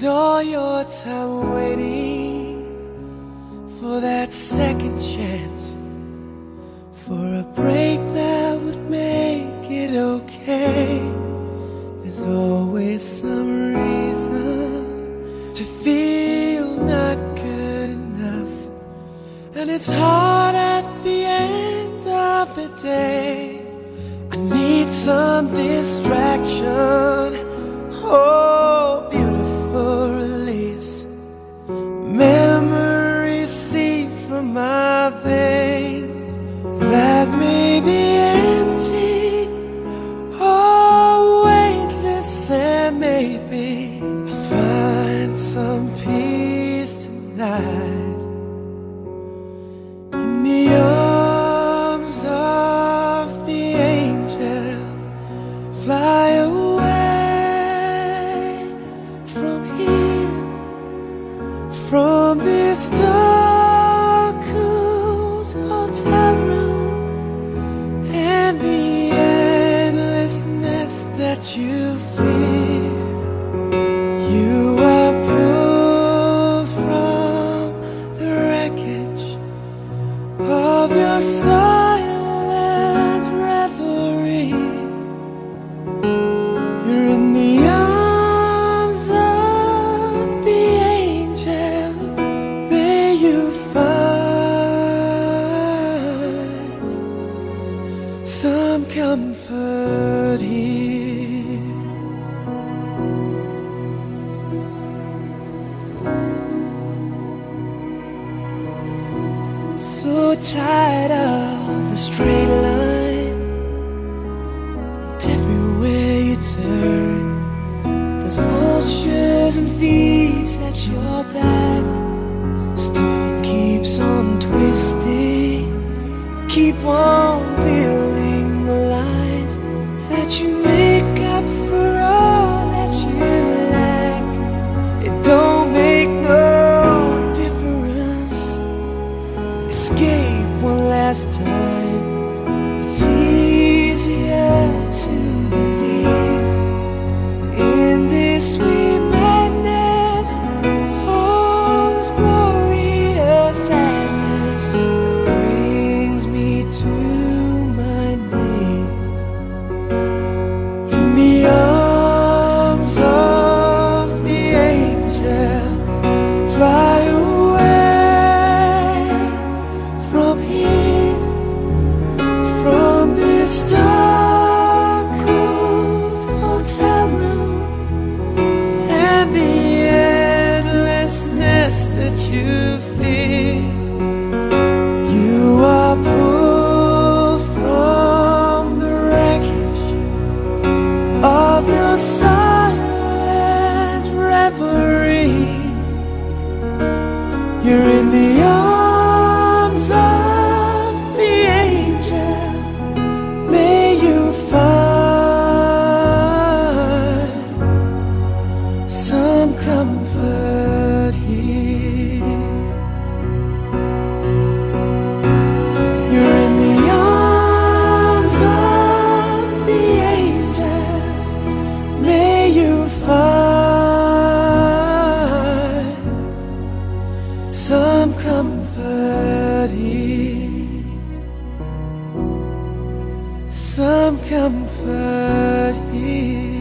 all your time waiting for that second chance, for a break that would make it okay. There's always some reason to feel not good enough, and it's hard at the end of the day. I need some distraction, oh, beautiful release. Memories seep from my veins that may be empty, oh, weightless, and maybe I'll find some peace tonight in the arms of the angel. Fly away from here, from this dark, cool hotel room, and the endlessness that you fear. You are pulled from the wreckage of your silent reverie. You're in the arms of the angel. May you find some comfort here. So tired of the straight line, and everywhere you turn there's vultures and thieves at your back. Stone keeps on twisting, keep on building the lies that you make up for all that you lack. It don't make no difference. Escape one last time. It's easier to believe in this sweet madness, all this glorious sadness that brings me to my knees. In the arms of the angel, fly away from here, from this dark, cool hotel room, and the endlessness that you feel. You are pulled from the wreckage of your silent reverie. You're in the arms of the angel. May you find some comfort here. You're in the arms of the angel. May you find some comfort here, some comfort here.